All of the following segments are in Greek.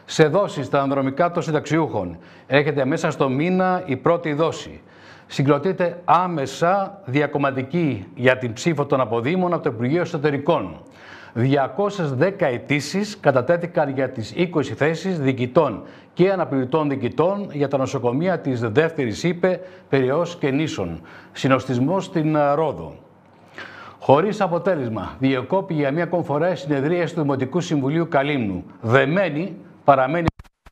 Σε δόσεις στα ανδρομικά των συνταξιούχων έρχεται μέσα στο μήνα η πρώτη δόση. Συγκροτείται άμεσα διακομματική για την ψήφο των αποδήμων από το Υπουργείο Εσωτερικών. 210 αιτήσεις κατατέθηκαν για τις 20 θέσεις διοικητών και αναπληρωτών διοικητών για τα νοσοκομεία της δεύτερης ΥΠΕ, Πειραιώς και Νήσων. Συνοστισμός στην Ρόδο. Χωρίς αποτέλεσμα, διεκόπη για μία ακόμη φορά η συνεδρίαση του Δημοτικού Συμβουλίου Καλύμνου. Δεμένη παραμένει.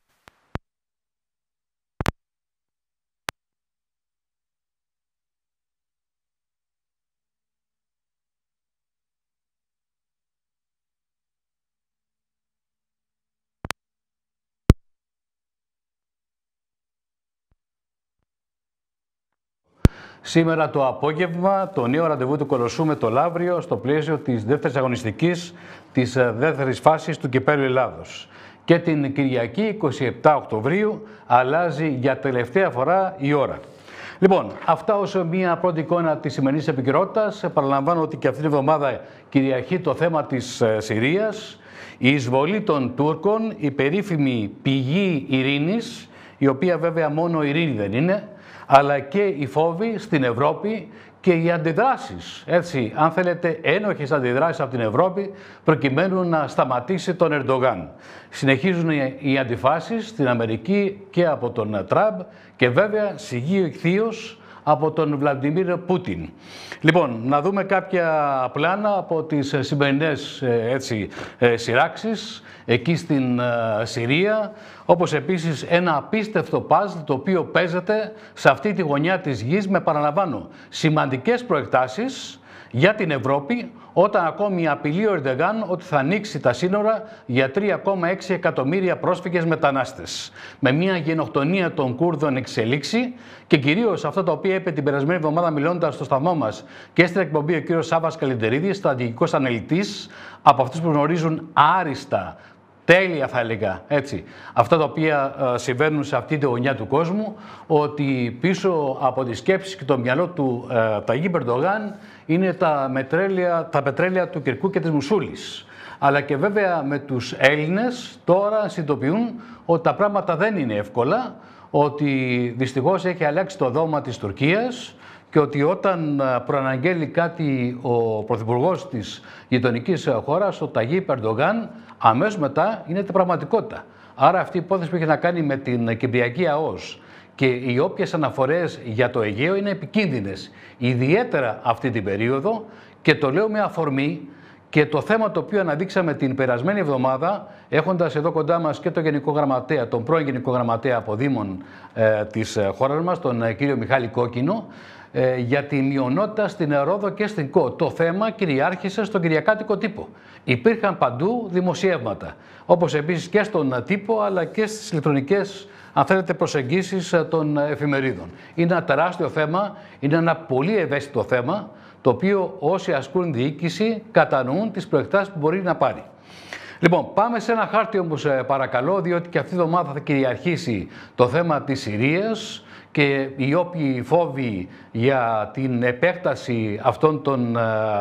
Σήμερα το απόγευμα, το νέο ραντεβού του Κολοσσού με το Λαύριο στο πλαίσιο της δεύτερης αγωνιστικής της δεύτερης φάσης του Κυπέλλου Ελλάδος. Και την Κυριακή 27 Οκτωβρίου αλλάζει για τελευταία φορά η ώρα. Λοιπόν, αυτά ως μια πρώτη εικόνα της σημερινής επικαιρότητας. Παραλαμβάνω ότι και αυτήν την εβδομάδα κυριαρχεί το θέμα της Συρίας, η εισβολή των Τούρκων, η περίφημη πηγή ειρήνης, η οποία βέβαια μόνο ειρήνη δεν είναι, αλλά και οι φόβοι στην Ευρώπη και οι αντιδράσεις, έτσι, αν θέλετε, ένοχες αντιδράσεις από την Ευρώπη προκειμένου να σταματήσει τον Ερντογάν. Συνεχίζουν οι αντιφάσεις στην Αμερική και από τον Τραμπ και βέβαια σιγή ηχθείως από τον Βλαντιμίρ Πούτιν. Λοιπόν, να δούμε κάποια πλάνα από τις σημερινές σειράξεις εκεί στην Συρία, όπως επίσης ένα απίστευτο παζλ το οποίο παίζεται σε αυτή τη γωνιά της γης με, παραλαμβάνω, σημαντικές προεκτάσεις για την Ευρώπη, όταν ακόμη απειλεί ο Ερντογάν ότι θα ανοίξει τα σύνορα για 3,6 εκατομμύρια πρόσφυγες μετανάστες. Με μια γενοκτονία των Κούρδων εξελίξη και κυρίως αυτά τα οποία είπε την περασμένη εβδομάδα μιλώντας στο σταθμό μας και στην εκπομπή ο κύριος Σάββας Καλλιντερίδης, στρατηγικός αναλυτής, από αυτούς που γνωρίζουν άριστα, τέλεια θα έλεγα, έτσι, αυτά τα οποία συμβαίνουν σε αυτή τη γωνιά του κόσμου, ότι πίσω από τις σκέψεις και το μυαλό του Ταγίπ Ερντογάν είναι τα πετρέλαια του Κυρκού και της Μουσούλης. Αλλά και βέβαια με τους Έλληνες τώρα συνειδητοποιούν ότι τα πράγματα δεν είναι εύκολα, ότι δυστυχώς έχει αλλάξει το δόγμα της Τουρκίας και ότι όταν προαναγγέλει κάτι ο πρωθυπουργός της γειτονικής χώρας, ο Ταγίπ Ερντογάν, αμέσως μετά είναι πραγματικότητα. Άρα αυτή η υπόθεση που έχει να κάνει με την Κυπριακή ΑΟΣ και οι όποιες αναφορές για το Αιγαίο είναι επικίνδυνες, ιδιαίτερα αυτή την περίοδο, και το λέω με αφορμή και το θέμα το οποίο αναδείξαμε την περασμένη εβδομάδα, έχοντας εδώ κοντά μας και τον Γενικό Γραμματέα, τον πρώην Γενικό Γραμματέα Αποδήμων της χώρας μας, τον κύριο Μιχάλη Κόκκινο, για τη μειονότητα στην Ρόδο και στην ΚΟ. Το θέμα κυριάρχησε στον κυριακάτικο τύπο. Υπήρχαν παντού δημοσιεύματα, όπως επίσης και στον τύπο, αλλά και στις ηλεκτρονικές, αν θέλετε, προσεγγίσεις των εφημερίδων. Είναι ένα τεράστιο θέμα, είναι ένα πολύ ευαίσθητο θέμα, το οποίο όσοι ασκούν διοίκηση κατανοούν τις προεκτάσεις που μπορεί να πάρει. Λοιπόν, πάμε σε ένα χάρτη όμως παρακαλώ, διότι και αυτή τη εβδομάδα θα κυριαρχήσει το θέμα της Συρίας και οι όποιοι φόβοι για την επέκταση αυτών των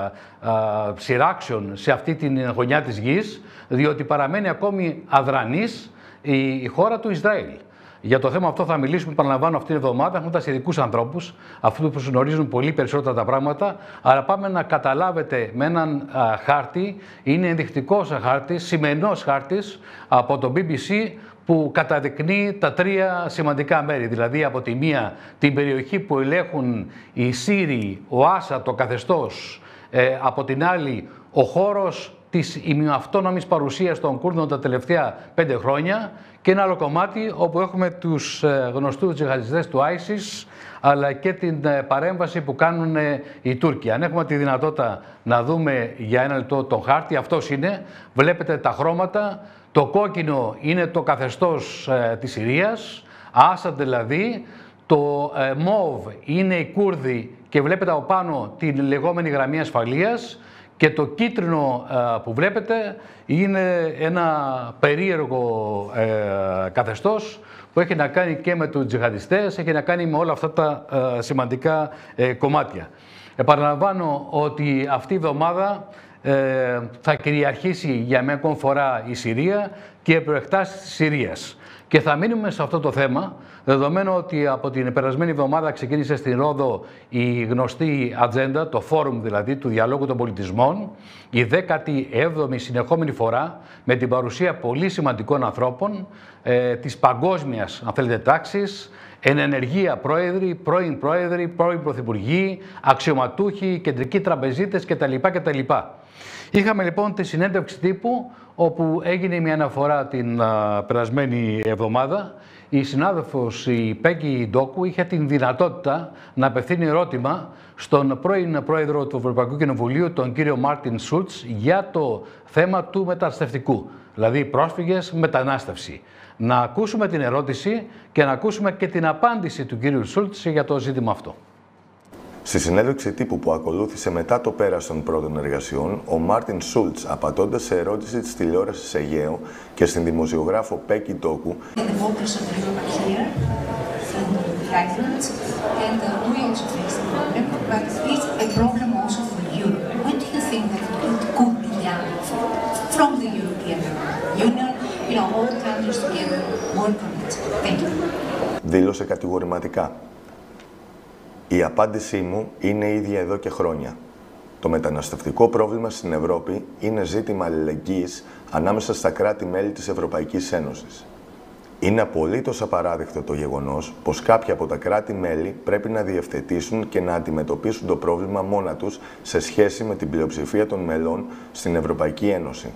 σειράξεων σε αυτή την γωνιά της γης, διότι παραμένει ακόμη αδρανής η χώρα του Ισραήλ. Για το θέμα αυτό θα μιλήσουμε, παραλαμβάνω, αυτήν την εβδομάδα. Έχουμε τα ειδικούς ανθρώπους, αυτούς που γνωρίζουν πολύ περισσότερα τα πράγματα. Αλλά πάμε να καταλάβετε με έναν χάρτη, είναι ενδεικτικός χάρτης, σημερινός χάρτης από το BBC, που καταδεικνύει τα τρία σημαντικά μέρη. Δηλαδή, από τη μία, την περιοχή που ελέγχουν οι Σύριοι, ο Άσα, το καθεστώς, από την άλλη, ο χώρος της ημιαυτόνομης παρουσίας των Κούρδων τα τελευταία 5 χρόνια και ένα άλλο κομμάτι όπου έχουμε τους γνωστούς τζιχαντιστές του ISIS, αλλά και την παρέμβαση που κάνουν οι Τούρκοι. Αν έχουμε τη δυνατότητα να δούμε για ένα λεπτό τον χάρτη, αυτός είναι, βλέπετε τα χρώματα, το κόκκινο είναι το καθεστώς της Συρίας, Άσαντ δηλαδή, το μόβ είναι οι Κούρδοι και βλέπετε από πάνω την λεγόμενη γραμμή ασφαλείας, και το κίτρινο που βλέπετε είναι ένα περίεργο καθεστώς που έχει να κάνει και με τους τζιχαντιστές, έχει να κάνει με όλα αυτά τα σημαντικά κομμάτια. Επαναλαμβάνω ότι αυτή η εβδομάδα θα κυριαρχήσει για μια ακόμη φορά η Συρία και προεκτάσεις της Συρίας. Και θα μείνουμε σε αυτό το θέμα, δεδομένου ότι από την περασμένη εβδομάδα ξεκίνησε στην Ρόδο η γνωστή ατζέντα, το φόρουμ δηλαδή του Διαλόγου των Πολιτισμών, η 17η συνεχόμενη φορά με την παρουσία πολύ σημαντικών ανθρώπων της παγκόσμιας, αν θέλετε, τάξης, εν ενεργεία πρόεδροι, πρώην πρόεδροι, πρώην πρωθυπουργοί, αξιωματούχοι, κεντρικοί τραπεζίτες κτλ. Είχαμε λοιπόν τη συνέντευξη τύπου όπου έγινε μια αναφορά την περασμένη εβδομάδα. Η συνάδελφος η Πέγκη Ντόκου είχε την δυνατότητα να απευθύνει ερώτημα στον πρώην πρόεδρο του Ευρωπαϊκού Κοινοβουλίου, τον κύριο Μάρτιν Σούλτς, για το θέμα του μεταναστευτικού, δηλαδή πρόσφυγες, μετανάστευση. Να ακούσουμε την ερώτηση και να ακούσουμε και την απάντηση του κύριου Σούλτς για το ζήτημα αυτό. Στη συνέντευξη τύπου που ακολούθησε μετά το πέρας των πρώτων εργασιών, ο Μάρτιν Σούλτς, απαντώντας σε ερώτηση της τηλεόρασης Αιγαίο και στην δημοσιογράφο Πέκη Ντόκου, δήλωσε κατηγορηματικά: «Η απάντησή μου είναι ίδια εδώ και χρόνια. Το μεταναστευτικό πρόβλημα στην Ευρώπη είναι ζήτημα αλληλεγγύης ανάμεσα στα κράτη-μέλη της Ευρωπαϊκής Ένωσης. Είναι απολύτως απαράδεκτο το γεγονός πως κάποια από τα κράτη-μέλη πρέπει να διευθετήσουν και να αντιμετωπίσουν το πρόβλημα μόνα τους σε σχέση με την πλειοψηφία των μελών στην Ευρωπαϊκή Ένωση.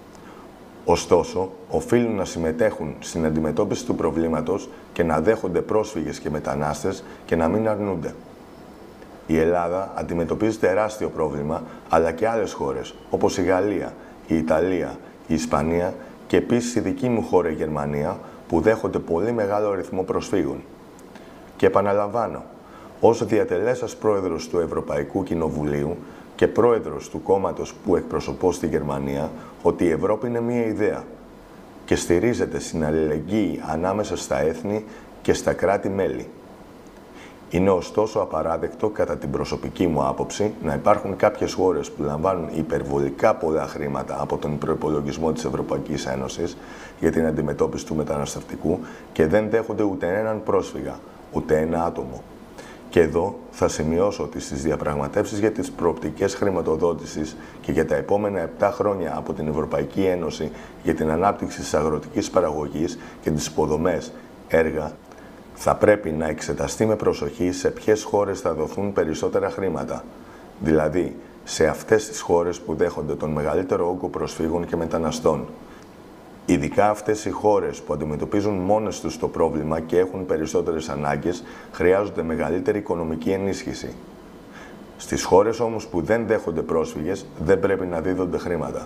Ωστόσο, οφείλουν να συμμετέχουν στην αντιμετώπιση του προβλήματος και να δέχονται πρόσφυγες και μετανάστες και να μην αρνούνται. Η Ελλάδα αντιμετωπίζει τεράστιο πρόβλημα, αλλά και άλλες χώρες, όπως η Γαλλία, η Ιταλία, η Ισπανία και επίσης η δική μου χώρα, η Γερμανία, που δέχονται πολύ μεγάλο αριθμό προσφύγων. Και επαναλαμβάνω, ως διατελέσας πρόεδρος του Ευρωπαϊκού Κοινοβουλίου και πρόεδρος του κόμματος που εκπροσωπώ στη Γερμανία, ότι η Ευρώπη είναι μία ιδέα και στηρίζεται στην αλληλεγγύη ανάμεσα στα έθνη και στα κράτη-μέλη. Είναι ωστόσο απαράδεκτο, κατά την προσωπική μου άποψη, να υπάρχουν κάποιες χώρες που λαμβάνουν υπερβολικά πολλά χρήματα από τον προϋπολογισμό της Ευρωπαϊκής Ένωσης για την αντιμετώπιση του μεταναστευτικού και δεν δέχονται ούτε έναν πρόσφυγα, ούτε ένα άτομο. Και εδώ θα σημειώσω ότι στις διαπραγματεύσεις για τις προοπτικές χρηματοδότησης και για τα επόμενα 7 χρόνια από την Ευρωπαϊκή Ένωση για την ανάπτυξη της αγροτικής παραγωγής και τις υποδομές έργα, θα πρέπει να εξεταστεί με προσοχή σε ποιες χώρες θα δοθούν περισσότερα χρήματα. Δηλαδή, σε αυτές τις χώρες που δέχονται τον μεγαλύτερο όγκο προσφύγων και μεταναστών. Ειδικά αυτές οι χώρες που αντιμετωπίζουν μόνες τους το πρόβλημα και έχουν περισσότερες ανάγκες, χρειάζονται μεγαλύτερη οικονομική ενίσχυση. Στις χώρες όμως που δεν δέχονται πρόσφυγες, δεν πρέπει να δίδονται χρήματα.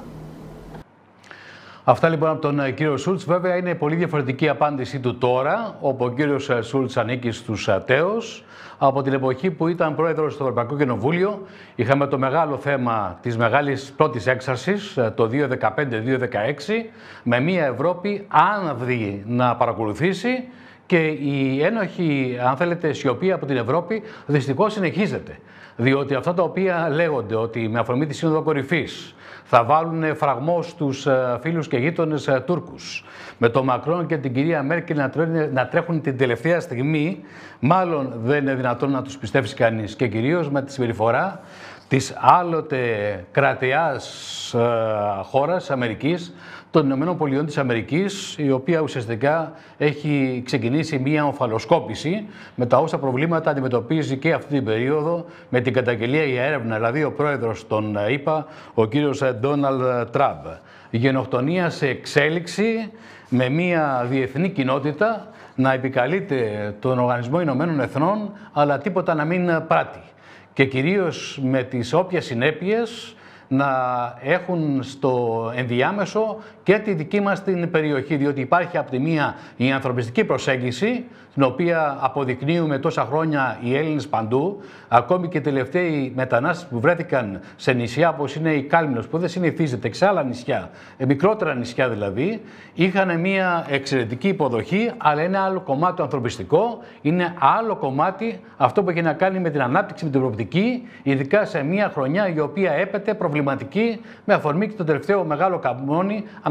Αυτά λοιπόν από τον κύριο Σούλτς. Βέβαια είναι πολύ διαφορετική η απάντησή του τώρα, όπου ο κύριος Σούλτς ανήκει στους ατέους. Από την εποχή που ήταν πρόεδρος στο Ευρωπαϊκό Κοινοβούλιο, είχαμε το μεγάλο θέμα της μεγάλης πρώτης έξαρσης, το 2015-2016, με μια Ευρώπη άναυδη να παρακολουθήσει και η ένοχη, αν θέλετε, σιωπή από την Ευρώπη δυστυχώς συνεχίζεται. Διότι αυτά τα οποία λέγονται ότι με αφορμή τη Σύνοδο Κορυφής θα βάλουν φραγμό στους φίλους και γείτονες Τούρκους, με τον Μακρόν και την κυρία Μέρκελ να τρέχουν την τελευταία στιγμή, μάλλον δεν είναι δυνατόν να τους πιστέψει κανείς. Και κυρίως με τη συμπεριφορά της άλλοτε κρατεάς χώρας Αμερικής, των Ηνωμένων Πολιτειών της Αμερικής, η οποία ουσιαστικά έχει ξεκινήσει μία ομφαλοσκόπηση με τα όσα προβλήματα αντιμετωπίζει και αυτή την περίοδο με την καταγγελία για έρευνα, δηλαδή ο πρόεδρος των ΗΠΑ, ο κύριος Ντόναλντ Τραμπ. Γενοκτονία σε εξέλιξη, με μία διεθνή κοινότητα να επικαλείται τον Οργανισμό Ηνωμένων Εθνών, αλλά τίποτα να μην πράττει. Και κυρίως με τις όποιες συνέπειες να έχουν στο ενδιάμεσο και τη δική μας την περιοχή, διότι υπάρχει από τη μία η ανθρωπιστική προσέγγιση, την οποία αποδεικνύουμε τόσα χρόνια οι Έλληνες παντού, ακόμη και οι τελευταίοι μετανάστες που βρέθηκαν σε νησιά όπως είναι η Κάλμηνος, που δεν συνηθίζεται, και σε άλλα νησιά, μικρότερα νησιά δηλαδή, είχαν μια εξαιρετική υποδοχή, αλλά ένα άλλο κομμάτι το ανθρωπιστικό, είναι άλλο κομμάτι αυτό που έχει να κάνει με την ανάπτυξη, με την προοπτική, ειδικά σε μια χρονιά η οποία έπεται προβληματική, με αφορμή και το τελευταίο μεγάλο καμπνόνι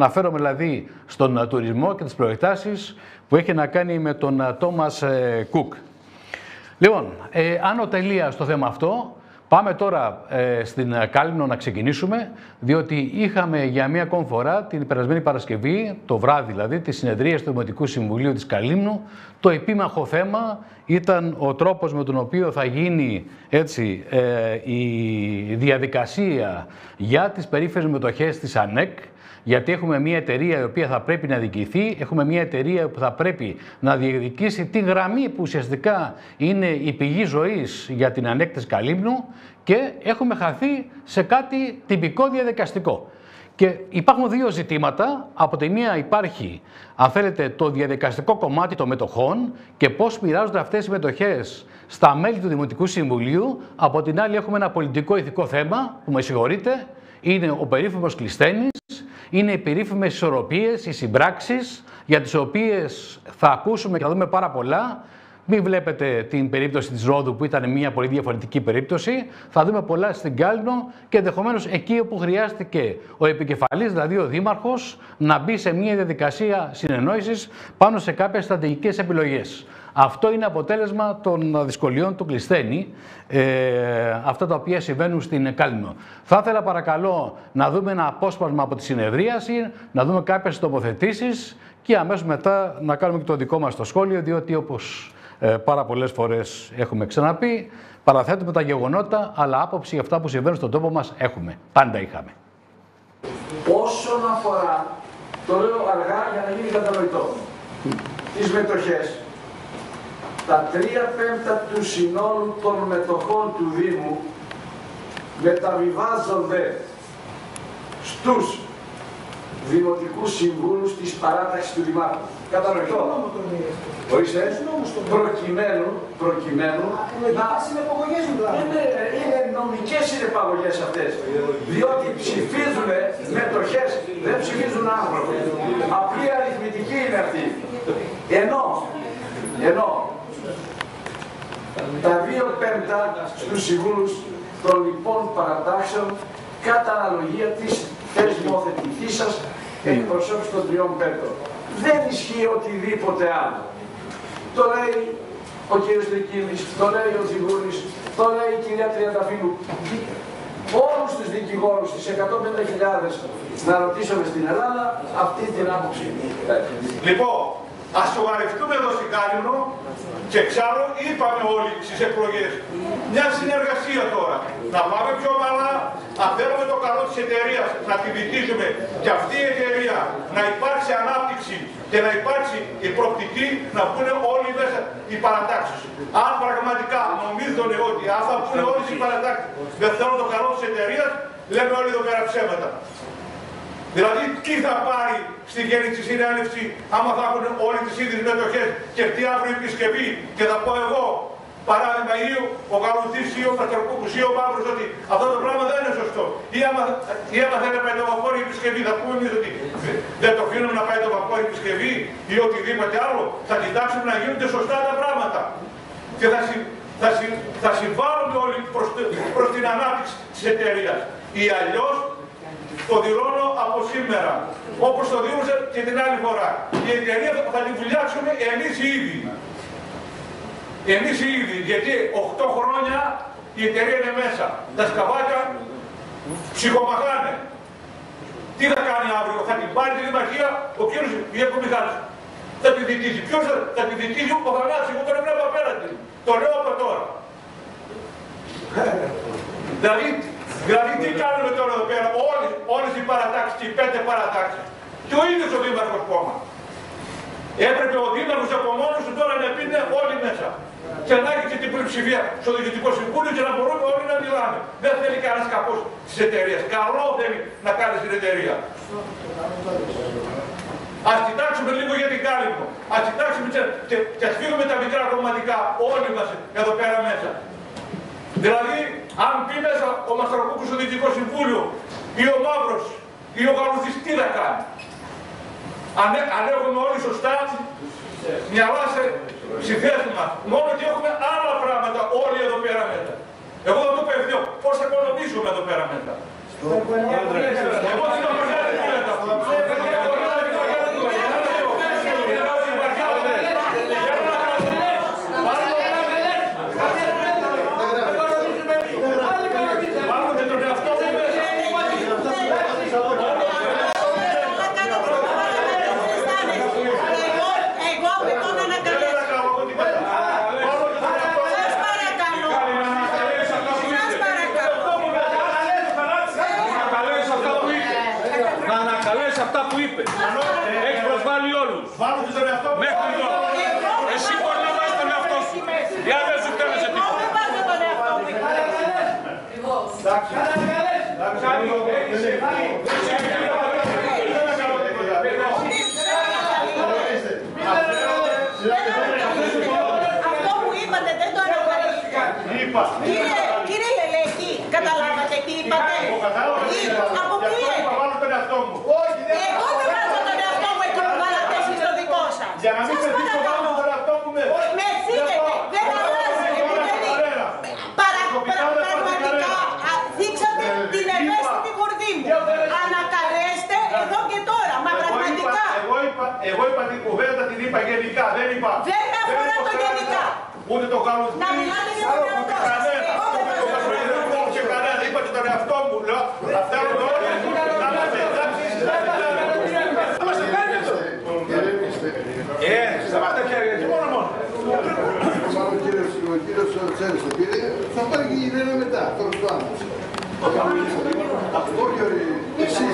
Αναφέρομαι δηλαδή στον τουρισμό και τις προεκτάσεις που έχει να κάνει με τον Τόμας Κουκ. Λοιπόν, άνω τελεία στο θέμα αυτό. Πάμε τώρα στην Κάλυμνο να ξεκινήσουμε, διότι είχαμε για μία ακόμη φορά την περασμένη Παρασκευή, το βράδυ δηλαδή, τη συνεδρία του Δημοτικού Συμβουλίου της Καλύμνου. Το επίμαχο θέμα ήταν ο τρόπος με τον οποίο θα γίνει έτσι, η διαδικασία για τις περίφημες μετοχές της ΑΝΕΚ, γιατί έχουμε μια εταιρεία η οποία θα πρέπει να διοικηθεί, έχουμε μια εταιρεία που θα πρέπει να διεκδικήσει τη γραμμή που ουσιαστικά είναι η πηγή ζωής για την ΑΝΕΚ της Καλύμνου και έχουμε χαθεί σε κάτι τυπικό διαδικαστικό. Και υπάρχουν δύο ζητήματα. Από τη μία υπάρχει, αν θέλετε, το διαδικαστικό κομμάτι των μετοχών και πώς μοιράζονται αυτές οι μετοχές στα μέλη του Δημοτικού Συμβουλίου. Από την άλλη έχουμε ένα πολιτικό ηθικό θέμα που, με συγχωρείτε, είναι ο περίφημος Κλεισθένης, είναι οι περίφημες ισορροπίες, οι συμπράξεις, για τις οποίες θα ακούσουμε και θα δούμε πάρα πολλά. Μην βλέπετε την περίπτωση της Ρόδου που ήταν μια πολύ διαφορετική περίπτωση. Θα δούμε πολλά στην Κάλυμνο και ενδεχομένως εκεί όπου χρειάστηκε ο επικεφαλής, δηλαδή ο Δήμαρχος, να μπει σε μια διαδικασία συνεννόησης πάνω σε κάποιες στρατηγικές επιλογές. Αυτό είναι αποτέλεσμα των δυσκολιών του Κλεισθένη, αυτά τα οποία συμβαίνουν στην Κάλυμνο. Θα ήθελα παρακαλώ να δούμε ένα απόσπασμα από τη συνεδρίαση, να δούμε κάποιες τοποθετήσεις και αμέσως μετά να κάνουμε και το δικό μας το σχόλιο, διότι όπως πάρα πολλές φορές έχουμε ξαναπεί, παραθέτουμε τα γεγονότα, αλλά άποψη για αυτά που συμβαίνουν στον τόπο μας έχουμε. Πάντα είχαμε. Όσον αφορά, το λέω αργά για να γίνει κατανοητό, τις μετοχές, τα 3/5 του συνόλου των μετοχών του Δήμου μεταβιβάζονται στους Δημοτικούς Συμβούλους της παράταξης του Δημάρχου. Κατανοητό. Ορίστε, προκειμένου είναι νομικές συνεπαγωγές αυτές. Διότι ψηφίζουν μετοχές, δεν ψηφίζουν άνθρωποι. Απλή αριθμητική είναι αυτή. Ενώ τα 2/5 στους συμβούλους των λοιπών παρατάξεων κατά αναλογία της θεσμοθετικής σας εκπροσώπησης των 3/5. Δεν ισχύει οτιδήποτε άλλο. Το λέει ο κύριος Τρικίλης, το λέει ο Τζιγούρης, το λέει η κυρία Τριανταφύλου. Όλους τους δικηγόρους, τις 150.000 να ρωτήσουμε στην Ελλάδα αυτή την άποψη. Λοιπόν, ας σοβαρευτούμε εδώ στην Κάλυμνο και εξάλλου είπαμε όλοι στις εκλογές. Μια συνεργασία τώρα. Να πάμε πιο ομαλά, να θέλουμε το καλό της εταιρείας, να τη βυθίζουμε και αυτή η εταιρεία να υπάρξει ανάπτυξη και να υπάρξει η προοπτική να μπουν όλοι μέσα οι παρατάξεις. Αν πραγματικά νομίζουν ότι αν θα μπουν όλες οι παρατάξεις δεν θέλουν το καλό της εταιρείας, λέμε όλοι εδώ πέρα ψέματα. Δηλαδή, τι θα πάρει στη Γενική Συνέλευση άμα θα έχουν όλοι τις ίδιες μετοχές και έρθει αύριο η επισκευή και θα πω εγώ, παράδειγμα, ή ο Γαλουθής ή ο Παστροκούκους ή ο Μαύρος, ότι αυτό το πράγμα δεν είναι σωστό. Ή άμα θέλει να πάει το βαπόρι η επισκευή, θα πούμε εμείς ότι δεν το αφήνουμε να πάει το βαπόρι η επισκευή ή οτιδήποτε άλλο. Θα κοιτάξουμε να γίνονται σωστά τα πράγματα. Και θα συμβάλλουμε όλοι προς την ανάπτυξη της εταιρείας. Ή αλλιώς, το δηλώνω από σήμερα, όπως το δήλωσα και την άλλη φορά. Η εταιρεία θα την βουλιάξουμε εμείς οι ίδιοι. Εμείς οι ίδιοι, γιατί 8 χρόνια η εταιρεία είναι μέσα. Τα σκαβάκια ψυχομαχάνε. Τι θα κάνει αύριο, θα την πάρει τη Δημαρχία ο κύριος Γιώργος Μιχάλης. Θα τη διτήσει. Ποιος θα τη διτήσει, ο Θανάσης, εγώ τον βλέπω απέναντι. Το λέω από τώρα. Δηλαδή τι κάνουμε τώρα εδώ πέρα, όλες οι παρατάξεις και οι 5 παρατάξεις. Και ο ίδιος ο Δήμαρχος κόμμα. Έπρεπε ο Δήμαρχος από μόνος του τώρα να πει ναι όλοι μέσα. Και να έχει και την πλειοψηφία στο Διοικητικό Συμβούλιο και να μπορούμε όλοι να μιλάμε. Δεν θέλει κανένας κακός της εταιρείας. Καλό θέλει να κάνει στην εταιρεία. Ας κοιτάξουμε λίγο για την Κάλυμνο. Ας κοιτάξουμε και ας φύγουμε τα μικρά κομματικά όλοι μας εδώ πέρα μέσα. Δηλαδή, αν πει μέσα ο Μαστροκούκος στο Διοικητικό Συμβούλιο ή ο Μαύρος ή ο Γαλουθής, τι θα κάνει. Αν έχουμε όλοι σωστά μυαλά στη θέση μας, μόνο ότι έχουμε άλλα πράγματα όλοι εδώ πέρα μέσα. Εγώ θα το πέφτω, πώς θα οικονομήσουμε εδώ πέρα μέσα. Εγώ δεν το πέφτω. Βάλω και τον εαυτό μου. Μέχρι εδώ. Εσύ μπορεί να βάζεις τον εαυτό σου. Για δεν σου φταίνε σε τίποτα. Δεν βάζω τον εαυτό μου. Αυτό που είπατε δεν το αναφέρετε. Κύριε Λελέκη, καταλάβατε τι είπατε? Αποκλείεται. Εγώ δεν βάζω τον εαυτό μου εκεί που βάλατε εσείς το δικό σας. Για να μην πετύχω πάνω τον εαυτό μου με. Με εξήγετε, δεν αλλάζει. Πραγματικά δείξατε την ευαίσθητη κορδί μου. Ανακαλέστε εδώ και τώρα. Μα πραγματικά. Εγώ είπα την κουβέντα, την είπα γενικά. Δεν είπα. Δεν με αφορά το γενικά. Ούτε το κάνω. Να μιλάτε για τον εαυτό σας. Εγώ δεν βάζω τον εαυτό μου. Και κανένα, είπα και τον εαυτό μου. Αυτά είναι όλα. Να είμαστε εντάξει. Σταμάτα χέρια και μόνο. Ο κύριος Τσέλης το πήρε, θα πάρει και η Γυναίνα μετά, τώρα στο άμεσο. Όχι, εσείς.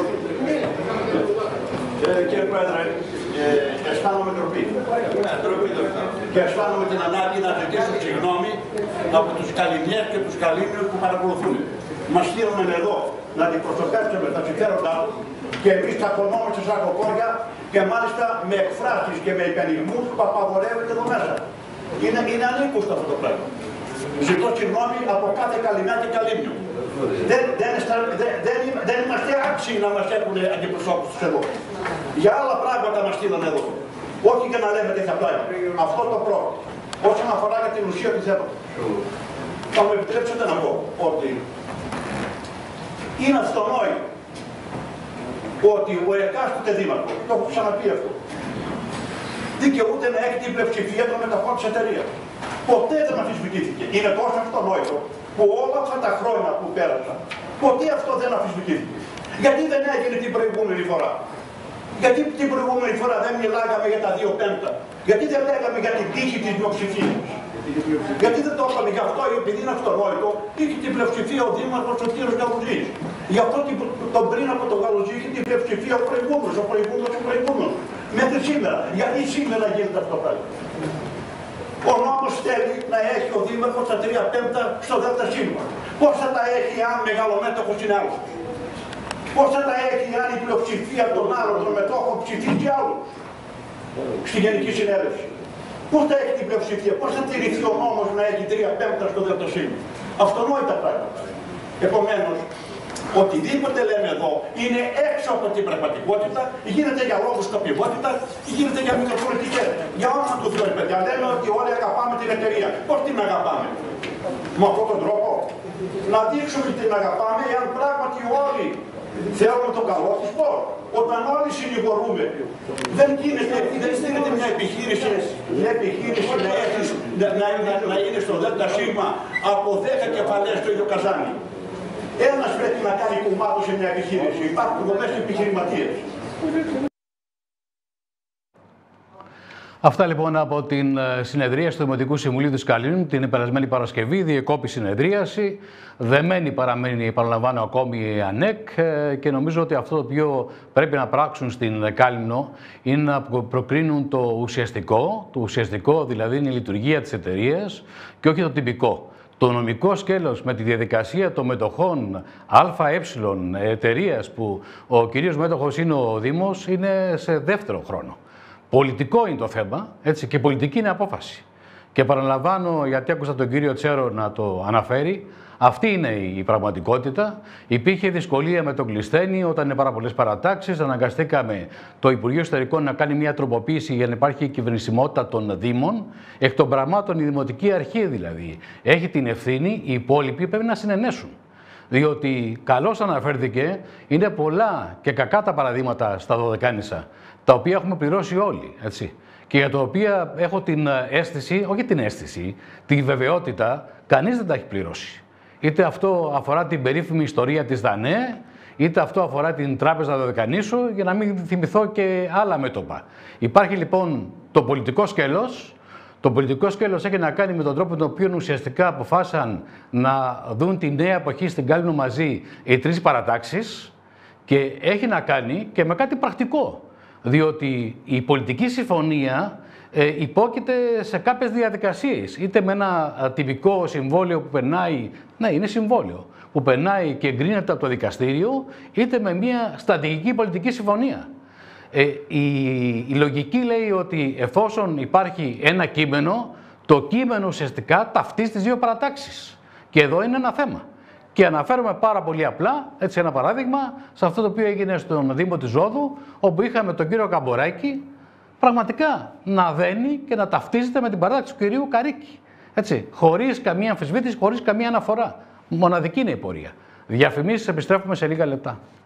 Κύριε Πρόεδρε, αισθάνομαι ντροπή. Και αισθάνομαι την ανάγκη να ζητήσω συγγνώμη από τους Καλλινιές και τους Καλλίνιους που παρακολουθούν. Μας στείλουν εδώ να αντιπροσωπεύσουμε τα συμφέροντά τους και εμείς τσακωνόμαστε σαν κοκόρια και μάλιστα με εκφράσεις και με υπενιγμούς που απαγορεύεται εδώ μέσα. Είναι ανήκουστο αυτό το πράγμα. Ζητώ συγγνώμη από κάθε Καλλινιά και Καλλίνιο. Δεν είμαστε άξιοι να μας έχουν αντιπροσώπους τους εδώ. Για άλλα πράγματα μας στείλαν εδώ. Όχι για να λέμε τέτοια πράγματα. Αυτό το πρώτο. Όσον αφορά για την ουσία του θέματος. Θα μου επιτρέψετε να πω ότι είναι αυτονόητο ότι ο εκάστοτε δήμαρχος, το έχω ξαναπεί αυτό, δικαιούται να έχει την πλειοψηφία των μεταχών της εταιρείας. Ποτέ δεν αμφισβητήθηκε. Είναι τόσο αυτονόητο που όλα αυτά τα χρόνια που πέρασαν, ποτέ αυτό δεν αμφισβητήθηκε. Γιατί δεν έγινε την προηγούμενη φορά? Γιατί την προηγούμενη φορά δεν μιλάγαμε για τα 2/5? Γιατί δεν λέγαμε για την τύχη της πλειοψηφίας? Γιατί δεν το είπαμε γι' αυτό? Επειδή είναι αυτονόητο, είχε την πλειοψηφία ο δήμαρχος ο κύριος Γαλουζής. Γι' αυτό τον πριν από τον Γαλουζή είχε την πλειοψηφία ο προηγούμενος. Μέχρι σήμερα. Γιατί σήμερα γίνεται αυτό το πράγμα? Ο νόμος θέλει να έχει ο δήμαρχος τα 3/5 στο ΔΣ. Πώς θα τα έχει αν μεγαλομέτωχος είναι άλλος? Πώς θα τα έχει αν η πλειοψηφία των άλλων των μετόχων ψηφίσει άλλους στη Γενική Συνέλευση? Πώς θα έχει την πλειοψηφία? Πώς θα τηρηθεί ο νόμος να έχει 3/5 στο ΔΣ? Αυτονόητα πράγματα. Επομένως, οτιδήποτε λέμε εδώ είναι έξω από την πραγματικότητα, γίνεται για λόγους σκοπιμότητας, γίνεται για μικροπολιτικές. Για όνομα του Θεού, παιδιά, λέμε ότι όλοι αγαπάμε την εταιρεία. Πώς την αγαπάμε? Με αυτόν τον τρόπο. Να δείξουμε ότι την αγαπάμε, εάν πράγματι όλοι θέλουμε το καλό της πώς. Όταν όλοι συνηγορούμε, δεν γίνεται μια επιχείρηση να είναι στο ΔΣ από 10 κεφαλές στο ίδιο καζάνι. Ένας πρέπει να κάνει κουμάτο σε μια επιχείρηση. Υπάρχουν δομές επιχειρηματίες. Αυτά λοιπόν από την συνεδρίαση του Δημοτικού Συμβουλίου της Καλλίνου την περασμένη Παρασκευή. Διεκόπη συνεδρίαση. Δεμένη παραμένει, επαναλαμβάνω, ακόμη η ΑΝΕΚ και νομίζω ότι αυτό το οποίο πρέπει να πράξουν στην Κάλλινο είναι να προκρίνουν το ουσιαστικό δηλαδή είναι η λειτουργία της εταιρείας και όχι το τυπικό. Το νομικό σκέλος με τη διαδικασία των μετοχών ΑΕ εταιρείας που ο κυρίως μέτοχος είναι ο Δήμος είναι σε δεύτερο χρόνο. Πολιτικό είναι το θέμα, έτσι, και πολιτική είναι απόφαση. Και παραλαμβάνω, γιατί άκουσα τον κύριο Τσέρο να το αναφέρει, αυτή είναι η πραγματικότητα. Υπήρχε δυσκολία με τον Κλεισθένη όταν είναι πάρα πολλές παρατάξεις. Αναγκαστήκαμε το Υπουργείο Εσωτερικών να κάνει μια τροποποίηση για να υπάρχει κυβερνησιμότητα των Δήμων. Εκ των πραγμάτων, η Δημοτική Αρχή δηλαδή έχει την ευθύνη, οι υπόλοιποι πρέπει να συνενέσουν. Διότι, καλώς αναφέρθηκε, είναι πολλά και κακά τα παραδείγματα στα Δωδεκάνησα, τα οποία έχουμε πληρώσει όλοι, έτσι. Και για τα οποία έχω την αίσθηση, όχι την αίσθηση, τη βεβαιότητα, κανείς δεν τα έχει πληρώσει. Είτε αυτό αφορά την περίφημη ιστορία της ΔΑΝΕ, είτε αυτό αφορά την Τράπεζα Δωδεκανήσου, για να μην θυμηθώ και άλλα μέτωπα. Υπάρχει λοιπόν το πολιτικό σκέλος. Το πολιτικό σκέλος έχει να κάνει με τον τρόπο με τον οποίο ουσιαστικά αποφάσισαν να δουν τη νέα εποχή στην Κάλλινο μαζί οι τρεις παρατάξεις και έχει να κάνει και με κάτι πρακτικό. Διότι η πολιτική συμφωνία υπόκειται σε κάποιες διαδικασίες. Είτε με ένα τυπικό συμβόλαιο που περνάει, ναι, είναι συμβόλαιο, που περνάει και εγκρίνεται από το δικαστήριο, είτε με μια στρατηγική πολιτική συμφωνία. Η λογική λέει ότι εφόσον υπάρχει ένα κείμενο, το κείμενο ουσιαστικά ταυτίζει τις δύο παρατάξεις. Και εδώ είναι ένα θέμα. Και αναφέρομαι πάρα πολύ απλά, έτσι ένα παράδειγμα, σε αυτό το οποίο έγινε στον Δήμο της Ρόδου, όπου είχαμε τον κύριο Καμποράκη πραγματικά να δένει και να ταυτίζεται με την παράταξη του κυρίου Καρίκη. Έτσι, χωρίς καμία αμφισβήτηση, χωρίς καμία αναφορά. Μοναδική είναι η πορεία. Διαφημίσεις, επιστρέφουμε σε λίγα λεπτά.